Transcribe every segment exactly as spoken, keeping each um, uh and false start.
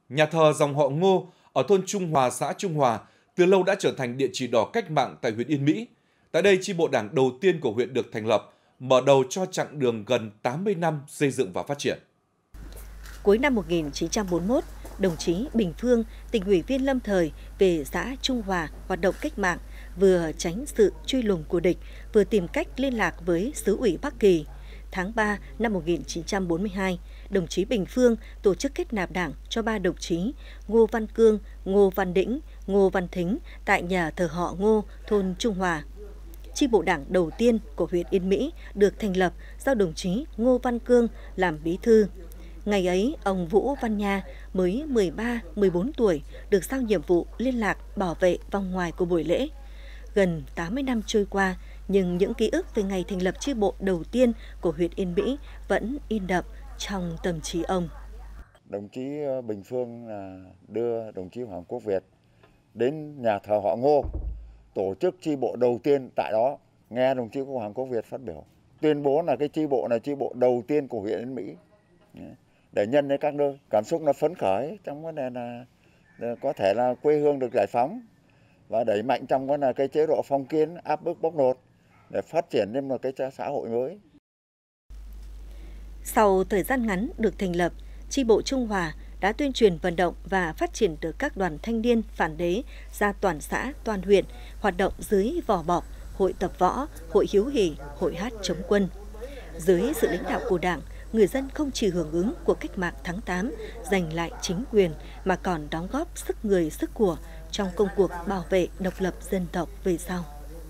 Nhà thờ dòng họ Ngô ở thôn Trung Hòa, xã Trung Hòa từ lâu đã trở thành địa chỉ đỏ cách mạng tại huyện Yên Mỹ. Tại đây, chi bộ Đảng đầu tiên của huyện được thành lập, mở đầu cho chặng đường gần tám mươi năm xây dựng và phát triển. Cuối năm một nghìn chín trăm bốn mươi mốt, đồng chí Bình Phương, tỉnh ủy viên lâm thời về xã Trung Hòa hoạt động cách mạng, vừa tránh sự truy lùng của địch, vừa tìm cách liên lạc với xứ ủy Bắc Kỳ. Tháng ba năm một nghìn chín trăm bốn mươi hai, đồng chí Bình Phương tổ chức kết nạp đảng cho ba đồng chí Ngô Văn Cương, Ngô Văn Đĩnh, Ngô Văn Thính tại nhà thờ họ Ngô, thôn Trung Hòa. Chi bộ Đảng đầu tiên của huyện Yên Mỹ được thành lập do đồng chí Ngô Văn Cương làm bí thư. Ngày ấy, ông Vũ Văn Nha mới mười ba mười bốn tuổi được giao nhiệm vụ liên lạc bảo vệ vòng ngoài của buổi lễ. Gần tám mươi năm trôi qua, nhưng những ký ức về ngày thành lập chi bộ đầu tiên của huyện Yên Mỹ vẫn in đậm trong tâm trí ông. Đồng chí Bình Phương là đưa đồng chí Hoàng Quốc Việt đến nhà thờ họ Ngô, tổ chức chi bộ đầu tiên tại đó. Nghe đồng chí Hoàng Quốc Việt phát biểu, tuyên bố là cái chi bộ là chi bộ đầu tiên của huyện Yên Mỹ, để nhân đến các nơi. Cảm xúc là phấn khởi trong vấn đề là, là có thể là quê hương được giải phóng và đẩy mạnh trong cái là cái chế độ phong kiến áp bức bóc lột để phát triển lên một cái xã hội mới. Sau thời gian ngắn được thành lập, chi bộ Trung Hòa đã tuyên truyền vận động và phát triển được các đoàn thanh niên phản đế ra toàn xã, toàn huyện, hoạt động dưới vỏ bọc, hội tập võ, hội hiếu hỉ, hội hát chống quân. Dưới sự lãnh đạo của Đảng, người dân không chỉ hưởng ứng cuộc cách mạng tháng tám, giành lại chính quyền, mà còn đóng góp sức người, sức của trong công cuộc bảo vệ độc lập dân tộc về sau.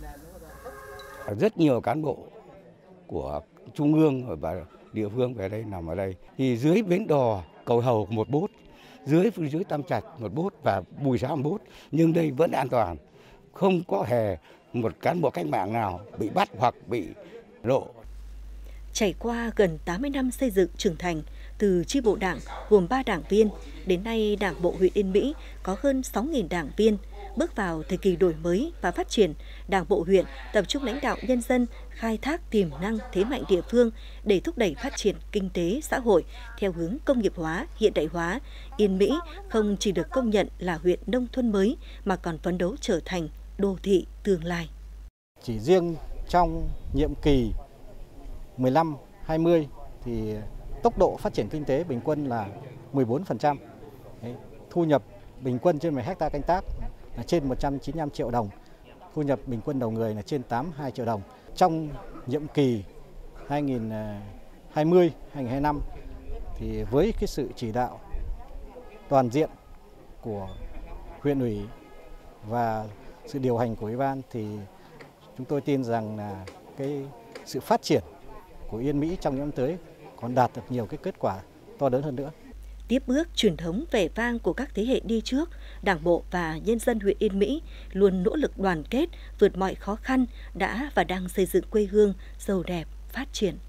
Rất nhiều cán bộ của Trung ương và địa phương về đây nằm ở đây. Thì dưới bến đò Cầu Hầu một bốt, dưới dưới Tam Trạch một bốt và Bùi Xá một bốt, nhưng đây vẫn an toàn, không có hề một cán bộ cách mạng nào bị bắt hoặc bị lộ. Trải qua gần tám mươi năm xây dựng trưởng thành, từ chi bộ Đảng gồm ba đảng viên, đến nay Đảng bộ huyện Yên Mỹ có hơn sáu nghìn đảng viên. Bước vào thời kỳ đổi mới và phát triển, Đảng bộ huyện tập trung lãnh đạo nhân dân, khai thác tiềm năng thế mạnh địa phương để thúc đẩy phát triển kinh tế xã hội theo hướng công nghiệp hóa, hiện đại hóa. Yên Mỹ không chỉ được công nhận là huyện nông thôn mới mà còn phấn đấu trở thành đô thị tương lai. Chỉ riêng trong nhiệm kỳ mười lăm hai mươi thì tốc độ phát triển kinh tế bình quân là mười bốn phần trăm. Thu nhập bình quân trên một hectare canh tác là trên một trăm chín mươi lăm triệu đồng. Thu nhập bình quân đầu người là trên tám mươi hai triệu đồng. Trong nhiệm kỳ hai nghìn hai mươi đến hai nghìn hai mươi lăm thì với cái sự chỉ đạo toàn diện của huyện ủy và sự điều hành của ủy ban thì chúng tôi tin rằng là cái sự phát triển của Yên Mỹ trong những năm tới còn đạt được nhiều cái kết quả to lớn hơn nữa. Tiếp bước truyền thống vẻ vang của các thế hệ đi trước, Đảng bộ và nhân dân huyện Yên Mỹ luôn nỗ lực đoàn kết, vượt mọi khó khăn, đã và đang xây dựng quê hương giàu đẹp, phát triển.